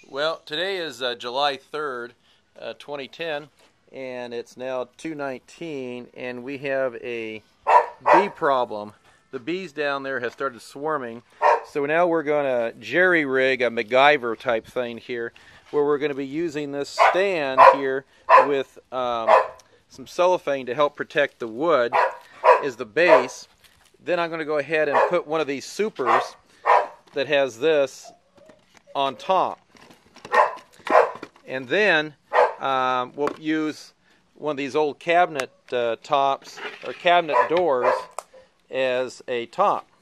Well, today is July 3rd, 2010, and it's now 2:19, and we have a bee problem. The bees down there have started swarming, so now we're going to jerry-rig a MacGyver type thing here, where we're going to be using this stand here with some cellophane to help protect the wood as the base. Then I'm going to go ahead and put one of these supers that has this on top. And then we'll use one of these old cabinet tops or cabinet doors as a top.